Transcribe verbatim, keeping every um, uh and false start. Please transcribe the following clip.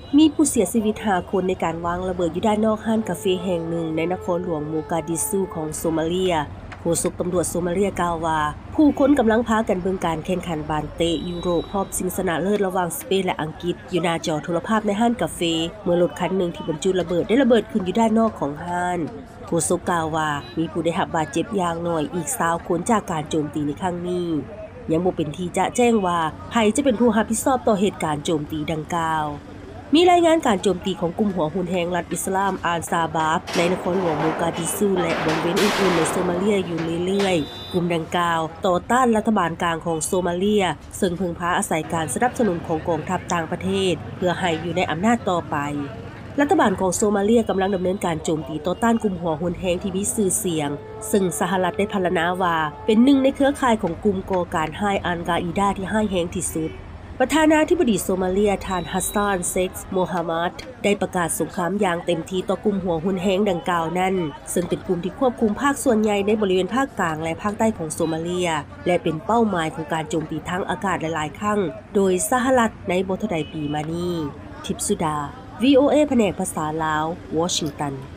มีผู้เสียชีวิตห้าคนในการวางระเบิดอยู่ด้านนอกห้างกาแฟแห่งหนึ่งในนครหลวงโมกาดิชูของโซมาเลียโฆษกตำรวจโซมาเลียกล่าวว่าผู้คนกำลังพากันเบิ่งการแข่งขันบานเตะยุโรปรอบชิงชนะเลิศระหว่างสเปนและอังกฤษอยู่หน้าจอโทรภาพในห้างกาแฟเมื่อรถคันหนึ่งที่บรรจุระเบิดได้ระเบิดขึ้นอยู่ด้านนอกของห้างโฆษกกล่าวว่ามีผู้ได้รับบาดเจ็บอย่างน้อยอีกยี่สิบคนจากการโจมตีในครั้งนี้ยังบ่เป็นที่จะแจ้งว่าไผจะเป็นผู้รับผิดชอบต่อเหตุการณ์โจมตีดังกล่าวมีรายงานการโจมตีของกลุ่มหัวหุนแห่งรัฐอิสลามอาลซาบาบในนครหลวงโมกาดิชูและบริเวณอื่นๆในโซมาเลียอยู่เรื่อยๆกลุ่มดังกล่าวต่อต้านรัฐบาลกลางของโซมาเลียซึ่งพึ่งพาอาศัยการสนับสนุนของกองทัพต่างประเทศเพื่อให้อยู่ในอำนาจต่อไปรัฐบาลของโซมาเลียกำลังดำเนินการโจมตีต่อต้านกลุ่มหัวหุนแห่งที่มีชื่อเสียงซึ่งสหรัฐได้พรรณนาว่าเป็นหนึ่งในเครือข่ายของกลุ่มก่อการร้ายอัลกาอิดาที่ร้ายแรงที่สุดประธานาธิบดีโซมาเลียท่านฮัสซานเซ็กซ์โมฮัมหมัดได้ประกาศสงครามอย่างเต็มที่ต่อกลุ่มหัวหุนแฮงดังกล่าวนั้นซึ่งเป็นกลุ่มที่ควบคุมภาคส่วนใหญ่ในบริเวณภาคกลางและภาคใต้ของโซมาเลียและเป็นเป้าหมายของการโจมตีทางอากาศหลายๆครั้งโดยสหรัฐในบ่ทันใดปีมานี้ทิพย์สุดา วี โอ เอ แผนกภาษาลาววอชิงตัน